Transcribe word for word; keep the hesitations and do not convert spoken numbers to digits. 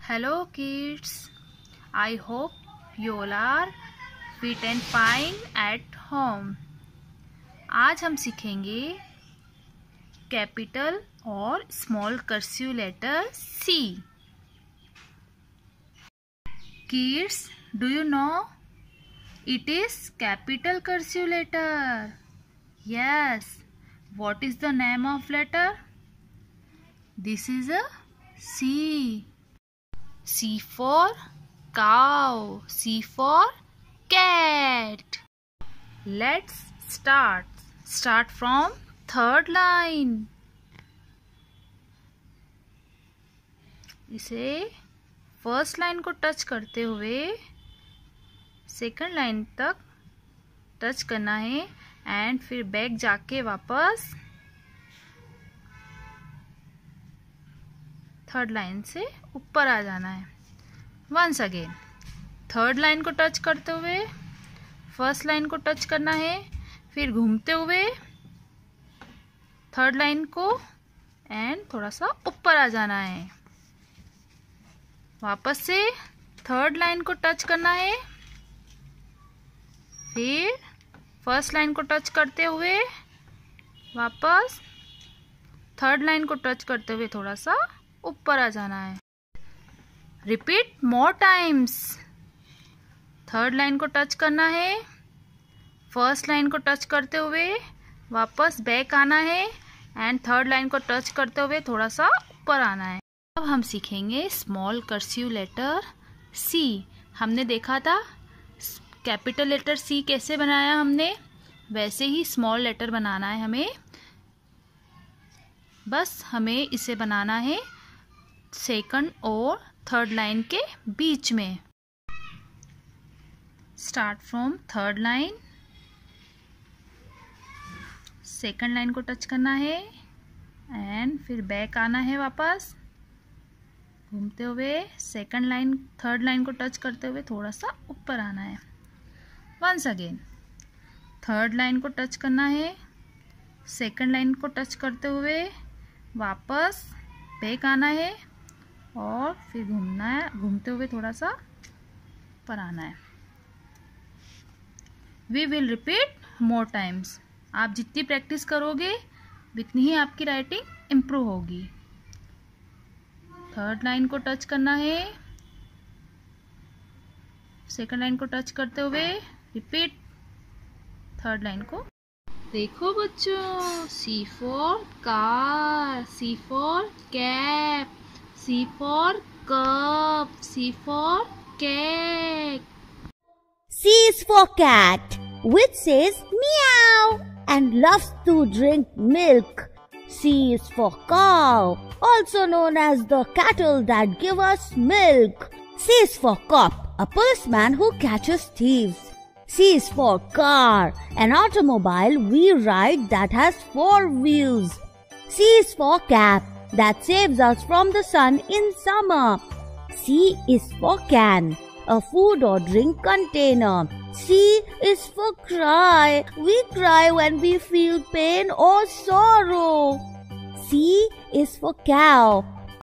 Hello kids, I hope you all are fit and fine at home. आज हम सीखेंगे capital और small cursive letter C. Kids, do you know it is capital cursive letter? Yes. What is the name of letter? This is a C. C for cow. C for cat. Let's start. Start from third line. इसे first line को touch करते हुए second line तक touch करना है and फिर back जाके वापस थर्ड लाइन से ऊपर आ जाना है. वंस अगेन थर्ड लाइन को टच करते हुए फर्स्ट लाइन को टच करना है, फिर घूमते हुए थर्ड लाइन को एंड थोड़ा सा ऊपर आ जाना है. वापस से थर्ड लाइन को टच करना है, फिर फर्स्ट लाइन को टच करते हुए वापस थर्ड लाइन को टच करते हुए थोड़ा सा ऊपर आ जाना है. Repeat more times. Third line को टच करना है, फर्स्ट लाइन को टच करते हुए वापस बैक आना है एंड थर्ड लाइन को टच करते हुए थोड़ा सा ऊपर आना है. अब हम सीखेंगे स्मॉल कर्सिव लेटर C. हमने देखा था कैपिटल लेटर C कैसे बनाया हमने, वैसे ही स्मॉल लेटर बनाना है हमें. बस हमें इसे बनाना है सेकंड और थर्ड लाइन के बीच में. Start from third line. Second line को टच करना है एंड फिर बैक आना है, वापस घूमते हुए सेकंड लाइन थर्ड लाइन को टच करते हुए थोड़ा सा ऊपर आना है. वंस अगेन थर्ड लाइन को टच करना है, सेकंड लाइन को टच करते हुए वापस बैक आना है और फिर घूमना है, घूमते हुए थोड़ा सा ऊपर आना है. We will repeat more times. आप जितनी प्रैक्टिस करोगे उतनी ही आपकी राइटिंग इम्प्रूव होगी. थर्ड लाइन को टच करना है, सेकंड लाइन को टच करते हुए रिपीट थर्ड लाइन को. देखो बच्चों, C for car, C for cap, C for cup, C for cat. C is for cat, which says meow and loves to drink milk. C is for cow, also known as the cattle that give us milk. C is for cop, a policeman who catches thieves. C is for car, an automobile we ride that has four wheels. C is for cap, that saves us from the sun in summer. C is for can, a food or drink container. C is for cry, we cry when we feel pain or sorrow. C is for cow,